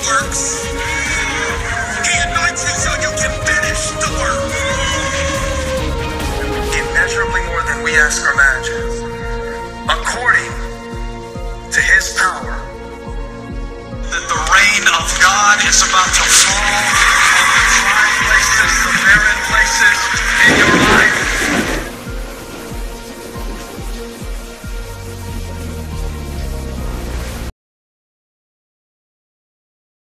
works. He anoints you so you can finish the work. Immeasurably more than we ask or imagine, according to his power, that the reign of God is about to fall